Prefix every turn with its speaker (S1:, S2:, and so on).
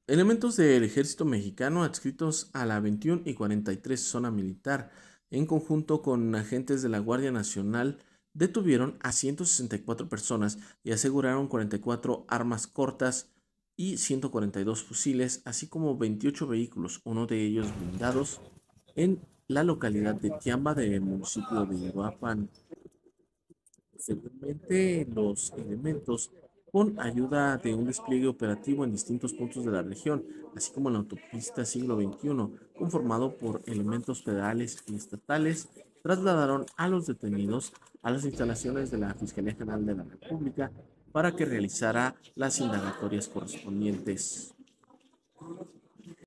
S1: Elementos del ejército mexicano adscritos a la 21 y 43 zona militar, en conjunto con agentes de la Guardia Nacional, detuvieron a 164 personas y aseguraron 44 armas cortas y 142 fusiles, así como 28 vehículos, uno de ellos blindados, en la localidad de Tiamba del municipio de Uruapan. Posteriormente, los elementos, con ayuda de un despliegue operativo en distintos puntos de la región, así como en la autopista siglo XXI, conformado por elementos federales y estatales, trasladaron a los detenidos a las instalaciones de la Fiscalía General de la República para que realizara las indagatorias correspondientes.